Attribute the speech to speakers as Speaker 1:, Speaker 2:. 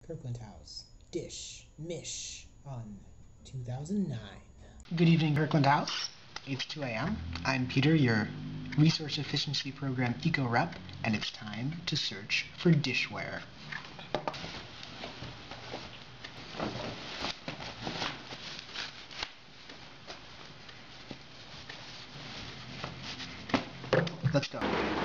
Speaker 1: Kirkland House, Dish, Mish, on 2009.
Speaker 2: Good evening, Kirkland House. It's 2 a.m. I'm Peter, your Resource Efficiency Program Eco Rep, and it's time to search for dishware. Let's go.